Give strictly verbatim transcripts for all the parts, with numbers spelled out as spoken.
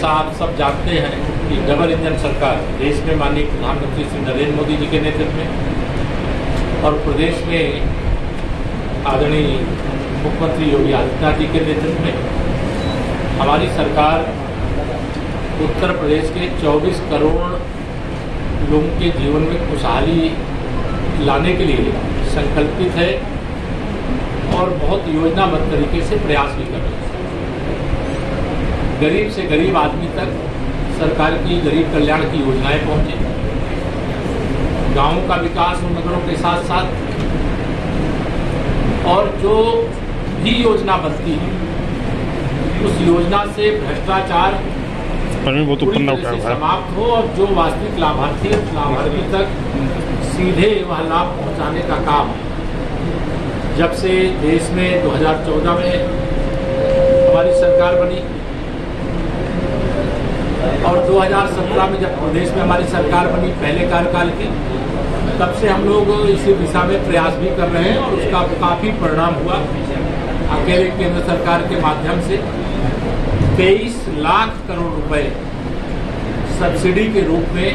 जैसा आप सब जानते हैं कि डबल इंजन सरकार देश में माननीय प्रधानमंत्री श्री नरेंद्र मोदी जी के नेतृत्व में और प्रदेश में आदरणीय मुख्यमंत्री योगी आदित्यनाथ जी के नेतृत्व में हमारी सरकार उत्तर प्रदेश के चौबीस करोड़ लोगों के जीवन में खुशहाली लाने के लिए संकल्पित है और बहुत योजनाबद्ध तरीके से प्रयास भी कर रही है। गरीब से गरीब आदमी तक सरकार की गरीब कल्याण की योजनाएं पहुंचे, गांवों का विकास उन नगरों के साथ साथ, और जो भी योजना बनती है उस योजना से भ्रष्टाचार पूरी तरह से समाप्त हो और जो वास्तविक लाभार्थी उस लाभार्थी तक सीधे वह लाभ पहुंचाने का काम जब से देश में दो हज़ार चौदह में हमारी सरकार बनी और दो हज़ार सत्रह में जब प्रदेश में हमारी सरकार बनी पहले कार्यकाल की, तब से हम लोग इसी दिशा में प्रयास भी कर रहे हैं और उसका काफ़ी परिणाम हुआ। अकेले केंद्र सरकार के माध्यम से तेईस लाख करोड़ रुपए सब्सिडी के रूप में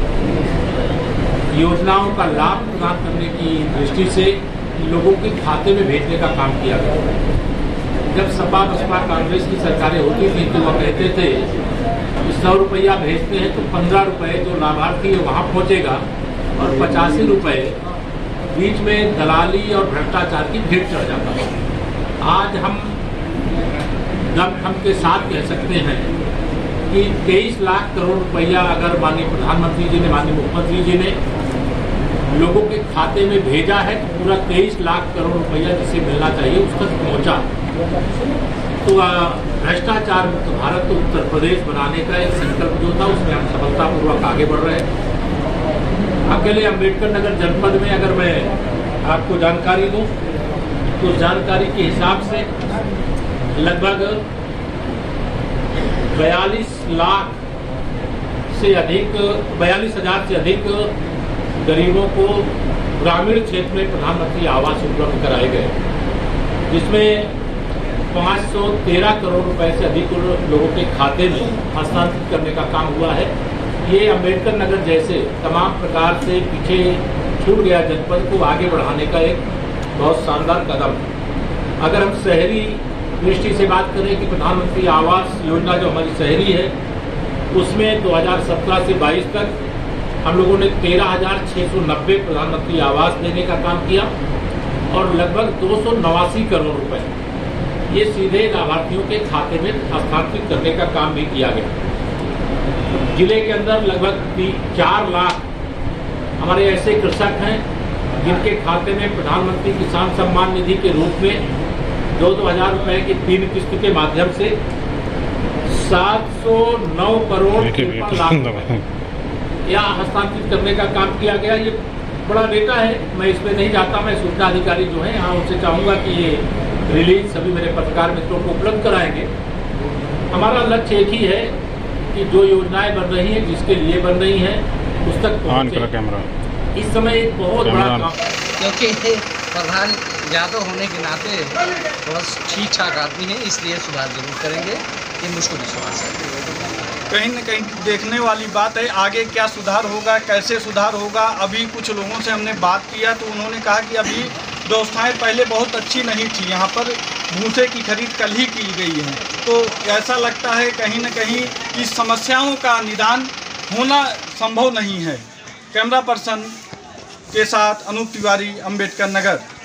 योजनाओं का लाभ प्रदान करने की दृष्टि से लोगों के खाते में भेजने का काम किया गया। जब सपा बसपा कांग्रेस की सरकारें होती थी तो वह कहते थे कि सौ रुपया भेजते हैं तो पंद्रह रुपये जो लाभार्थी है वहाँ पहुँचेगा और पचासी रुपये बीच में दलाली और भ्रष्टाचार की भीड़ चढ़ जाता है। आज हम दम खम के साथ कह सकते हैं कि तेईस लाख करोड़ रुपया अगर माननीय प्रधानमंत्री जी ने, माननीय मुख्यमंत्री जी ने लोगों के खाते में भेजा है तो पूरा तेईस लाख करोड़ रुपया जिसे मिलना चाहिए उस तक पहुंचा। तो भ्रष्टाचार मुक्त भारत उत्तर प्रदेश बनाने का एक संकल्प जो था उसमें हम सफलतापूर्वक आगे बढ़ रहे हैं। अकेले अम्बेडकर नगर जनपद में अगर मैं आपको जानकारी दूं तो जानकारी के हिसाब से लगभग बयालीस लाख से अधिक बयालीस हजार से अधिक गरीबों को ग्रामीण क्षेत्र में प्रधानमंत्री आवास उपलब्ध कराए गए, जिसमें पाँच सौ तेरह करोड़ रुपए से अधिक लोगों के खाते में हस्तांतरित करने का काम हुआ है। ये अम्बेडकर नगर जैसे तमाम प्रकार से पीछे छूट गया जनपद को आगे बढ़ाने का एक बहुत शानदार कदम है। अगर हम शहरी दृष्टि से बात करें कि प्रधानमंत्री आवास योजना जो हमारी शहरी है उसमें दो हज़ार सत्रह से बाईस तक हम लोगों ने तेरह हजार छः सौ नब्बे प्रधानमंत्री आवास देने का काम किया और लगभग दो सौ नवासी करोड़ रुपए ये सीधे लाभार्थियों के खाते में हस्तांतरित करने का काम भी किया गया। जिले के अंदर लगभग चार लाख हमारे ऐसे कृषक हैं जिनके खाते में प्रधानमंत्री किसान सम्मान निधि के रूप में दो दो हजार रुपए की तीन किस्त के माध्यम से सात सौ नौ करोड़ तिरपन लाख या हस्तांतरित करने का काम किया गया। ये बड़ा डेटा है, मैं इसमें नहीं जाता। मैं सूचना अधिकारी जो है यहाँ उनसे चाहूँगा कि ये रिलीज सभी मेरे पत्रकार मित्रों को उपलब्ध कराएंगे। हमारा लक्ष्य एक ही है कि जो योजनाएं बन रही हैं जिसके लिए बन रही हैं उस तक पहुँचे। इस समय एक बहुत बड़ा काम, क्योंकि प्रधान यादव होने के नाते थोड़ा ठीक ठाक आदमी है, इसलिए सुधार जरूर करेंगे, ये मुझको विश्वास है। कहीं न कहीं देखने वाली बात है, आगे क्या सुधार होगा, कैसे सुधार होगा। अभी कुछ लोगों से हमने बात किया तो उन्होंने कहा कि अभी व्यवस्थाएं पहले बहुत अच्छी नहीं थी, यहाँ पर भूसे की खरीद कल ही की गई है। तो ऐसा लगता है कहीं न कहीं इस समस्याओं का निदान होना संभव नहीं है। कैमरा पर्सन के साथ अनूप तिवारी, अम्बेडकर नगर।